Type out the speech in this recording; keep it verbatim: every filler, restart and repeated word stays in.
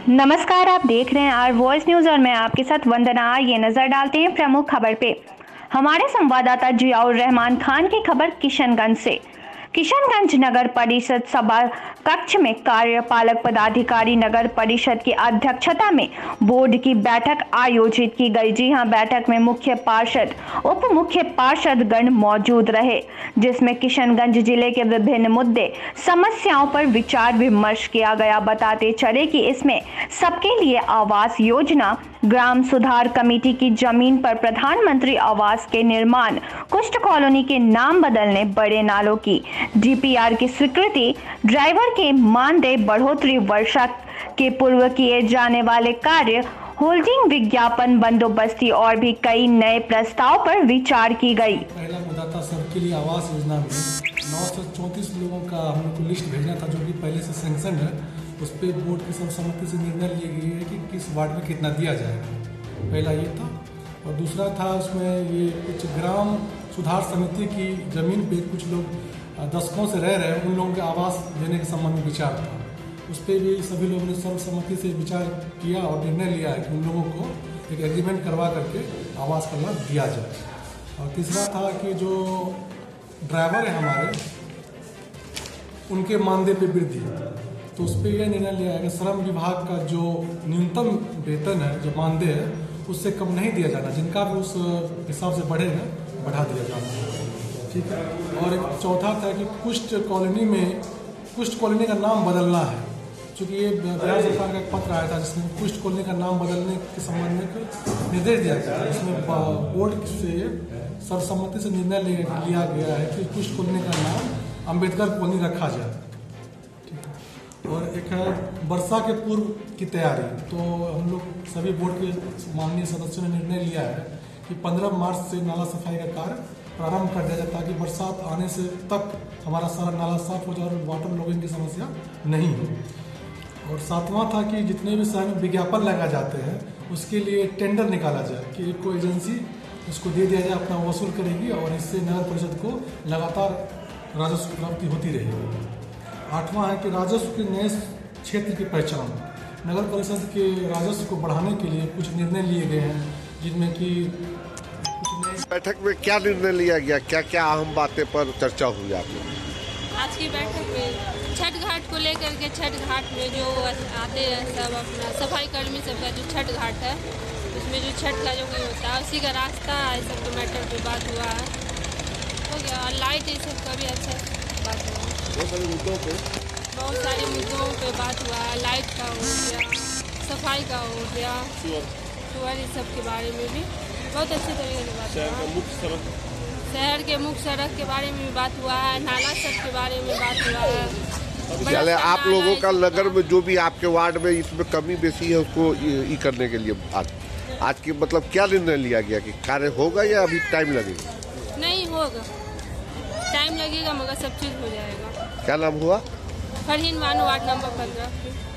नमस्कार, आप देख रहे हैं आर वॉइस न्यूज और मैं आपके साथ वंदना। ये नजर डालते हैं प्रमुख खबर पे। हमारे संवाददाता जियाउर रहमान खान की खबर किशनगंज से। किशनगंज नगर परिषद सभा कक्ष में कार्यपालक पदाधिकारी नगर परिषद की अध्यक्षता में बोर्ड की बैठक आयोजित की गई। जी हां, बैठक में मुख्य पार्षद, उप मुख्य पार्षद गण मौजूद रहे, जिसमें किशनगंज जिले के विभिन्न मुद्दे, समस्याओं पर विचार विमर्श किया गया। बताते चले कि इसमें सबके लिए आवास योजना, ग्राम सुधार कमेटी की जमीन पर प्रधानमंत्री आवास के निर्माण, कुष्ठ कॉलोनी के नाम बदलने, बड़े नालों की डीपीआर की स्वीकृति, ड्राइवर के मानदेय बढ़ोतरी, वर्षा के पूर्व किए जाने वाले कार्य, होल्डिंग विज्ञापन बंदोबस्ती और भी कई नए प्रस्ताव पर विचार की गई। पहला मुद्दा था सबके लिए आवास योजना में नौ सौ चौंतीस लोगों का हमको लिस्ट भेजना था, जो कि पहले से सैंक्शन है। उस पर बोर्ड की सर्वसम्मति से निर्णय लिए गई है कि किस वार्ड में कितना दिया जाएगा। पहला ये था। और दूसरा था उसमें ये कुछ ग्राम सुधार समिति की ज़मीन पे कुछ लोग दशकों से रह रहे हैं, उन लोगों के आवास देने के संबंध में विचार था। उस पर भी सभी लोगों ने सर्वसम्मति से विचार किया और निर्णय लिया है कि उन लोगों को एक एग्रीमेंट करवा करके आवास का लाभ दिया जाए। और तीसरा था कि जो ड्राइवर है हमारे, उनके मानदेय पे वृद्धि, तो उस पर यह निर्णय लिया है कि श्रम विभाग का जो न्यूनतम वेतन है, जो मानदेय है, उससे कम नहीं दिया जाना। जिनका भी उस हिसाब से बढ़ेगा, बढ़ा दिया जाना। ठीक है। और एक चौथा था कि कुष्ठ कॉलोनी में कुष्ठ कॉलोनी का नाम बदलना है, चूँकि ये बिहार सरकार का एक पत्र आया था जिसमें कुष्ठ कॉलोनी का नाम बदलने के संबंध में निर्देश दिया गया है। इसमें बोर्ड से सर्वसम्मति से निर्णय लिया गया है कि कुष्ठ कॉलोनी का नाम अम्बेडकर कॉलोनी रखा जाए। ठीक है। और एक है वर्षा के पूर्व की तैयारी, तो हम लोग सभी बोर्ड के माननीय सदस्यों ने निर्णय लिया है कि पंद्रह मार्च से नाला सफाई का कार्य प्रारंभ कर दिया जाए, ताकि बरसात आने से तक हमारा सारा नाला साफ हो जाए और वाटर लॉगिंग की समस्या नहीं हो। और सातवां था कि जितने भी शहर में विज्ञापन लगा जाते हैं, उसके लिए टेंडर निकाला जाए कि एक कोई एजेंसी उसको दे दिया जाए, अपना वसूल करेगी और इससे नगर परिषद को लगातार राजस्व प्राप्ति होती रहेगी। आठवां है कि राजस्व के नए क्षेत्र की पहचान। नगर परिषद के राजस्व को बढ़ाने के लिए कुछ निर्णय लिए गए हैं, जिनमें कि बैठक में क्या निर्णय लिया गया, क्या क्या अहम बातें पर चर्चा हुई आपने? आज की बैठक में छठ घाट को लेकर के, छठ घाट में जो आते हैं सब अपना सफाई कर्मी सबका जो छठ घाट है, उसमें जो छठ का जो कोई होता है उसी का रास्ता है, सब तो मैटर पे बात हुआ है, हो गया। और लाइट ये सब का भी अच्छा बात हुआ, बहुत सारे मुद्दों पे बहुत सारे मुद्दों पे बात हुआ है। लाइट का हो गया, सफाई का हो गया, सुअर इस सब के बारे में भी बहुत अच्छे तरीके से बात हुआ। शहर के मुख्य सड़क के बारे में भी बात हुआ है, नाला सब के बारे में बात हुआ है। चले आप लोगों का नगर में जो भी आपके वार्ड में इसमें कमी बेसी है, उसको ई करने के लिए आज आज की मतलब क्या निर्णय लिया गया कि कार्य होगा या अभी टाइम लगेगा? नहीं होगा, टाइम लगेगा मगर सब चीज़ हो जाएगा। क्या नाम हुआ? फरहीन बानो, वार्ड नंबर पंद्रह।